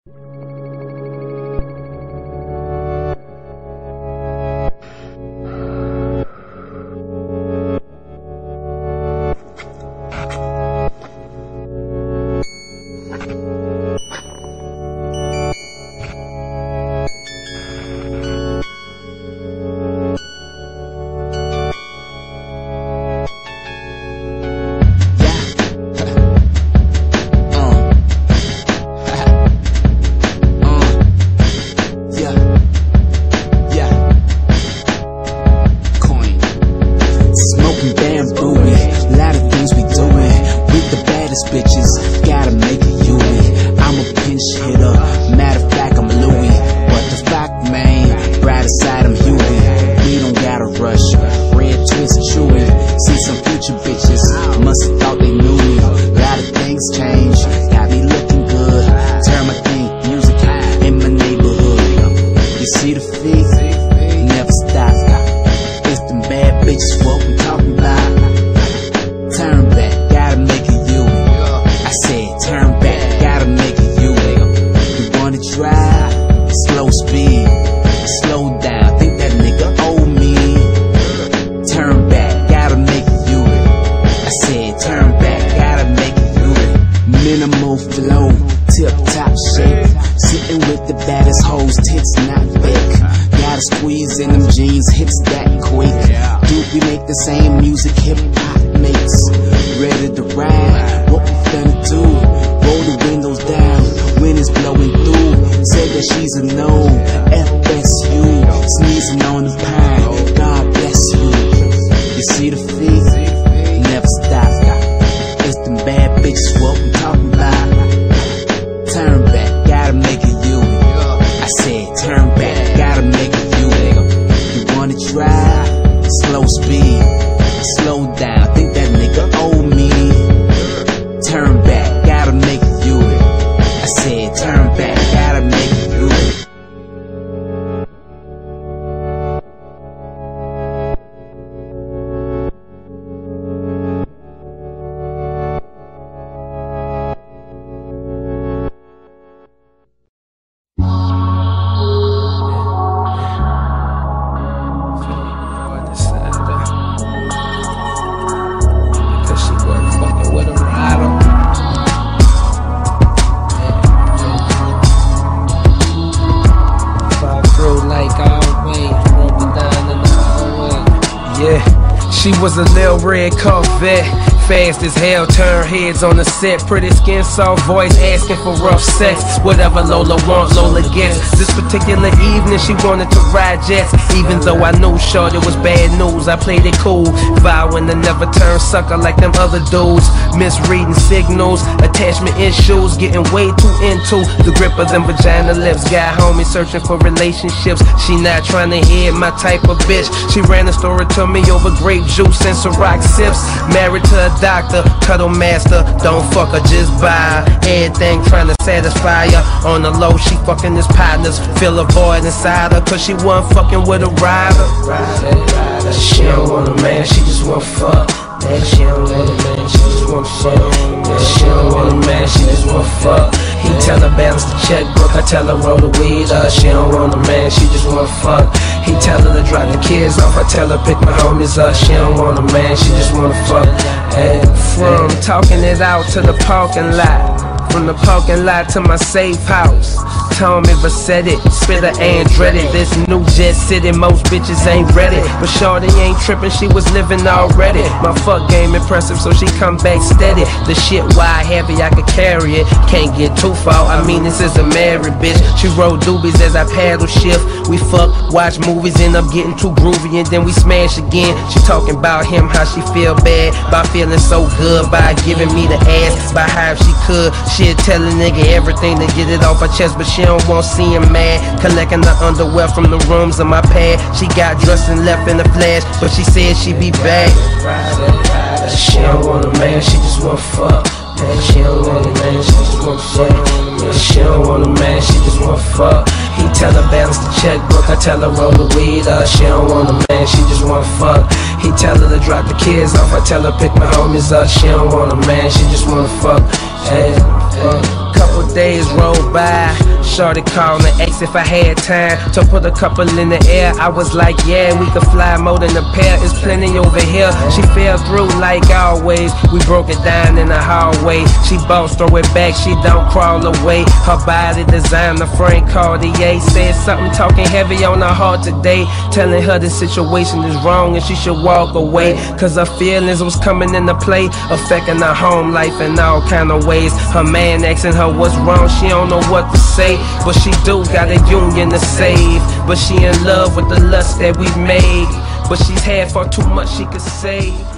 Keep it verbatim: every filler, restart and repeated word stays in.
Bitches, gotta make a unit. I'm a pinch hitter, matter of fact, I'm Louis. But the fact, man, brighter side, I'm Huey. We don't gotta rush, red twist chewy. See some future bitches, must've thought they knew me. A lot of things change, got me looking good. Turn my thing, music in my neighborhood. You see the feet, never stop. It's them bad bitches, what we talking about. Turn back, gotta make it. I said, turn back, gotta make it you. You wanna drive, slow speed, slow down, think that nigga owe me. Turn back, gotta make it you. I said, turn back, gotta make it you. Minimal flow, tip top shape, sitting with the baddest hoes, tits not fake. Gotta squeeze in them jeans, hips that quick. Dude, we make the same music hip hop makes. Ready to ride, what we finna do? Roll the windows down, wind is blowing through. Say that she's a no, F S U. Sneezing on the pine, God bless you. You see the feet, never stop. It's them bad bitches, what we talking about. Turn back, gotta make it you. I said turn back, gotta make it you. You wanna drive, slow speed, slow down, think that nigga owe me. Turn back, gotta make it you. I said turn back, gotta make it you. She was a little red Corvette, fast as hell, turn heads on the set. Pretty skin, soft voice, asking for rough sex. Whatever Lola want, Lola gets. This particular evening, she wanted to ride jets. Even though I knew short it was bad news, I played it cool, vowing to never turn sucker like them other dudes. Misreading signals, attachment issues, getting way too into the grip of them vagina lips. Got homies searching for relationships. She not trying to hit my type of bitch. She ran the story to me over grape juice and Ciroc sips. Married to a doctor, cuddle master, don't fuck her, just buy her. Everything trying to satisfy her. On the low, she fucking his partners. Feel a void inside her, cause she wasn't fucking with a rider. She don't want a man, she just want fuck. Man, she don't want a man, she just want fuck. Man, she don't want a man, she just want fuck. He tell her balance the checkbook, I tell her roll the weed up. She don't want a man, she just want fuck. He tell her to drop the kids off, I tell her pick my homies up. She don't want a man, she just want fuck. Hey, from talking it out to the parking lot, from the parking lot to my safe house. Tommy Vercetti, spitter Andretti. This new jet city, most bitches ain't ready, but shorty ain't tripping, she was living already. My fuck game impressive, so she come back steady. The shit wide heavy, I could carry it, can't get too far. I mean, this is a married bitch. She roll doobies as I paddle shift. We fuck, watch movies, end up getting too groovy, and then we smash again. She talking about him, how she feel bad, by feeling so good, by giving me the ass, by how if she could, she'd tell a nigga everything to get it off her chest, but she don't want to see him mad. Collecting the underwear from the rooms of my pad. She got dressed and left in a flash, but she said she be back. She don't want a man, she just want fuck. Man, she don't want a man, she just want fuck. Man, she don't want a man, she just want fuck. He tell her balance the checkbook, I tell her roll the weed up. She don't want a man, she just want fuck. He tell her to drop the kids off, I tell her pick my homies up. She don't want a man, she just want fuck. Hey, hey. Couple days rolled by, shorty called and asked if I had time to put a couple in the air. I was like, yeah, we could fly more than a pair. It's plenty over here. She fell through like always. We broke it down in the hallway. She bounce, throw it back, she don't crawl away. Her body designed the Frank Cartier. Said something talking heavy on her heart today, telling her the situation is wrong and she should walk away, cause her feelings was coming into play, affecting her home life in all kind of ways. Her man asking her what's wrong, she don't know what to say, but she do got a union to save. But she in love with the lust that we made, but she's had far too much she could save.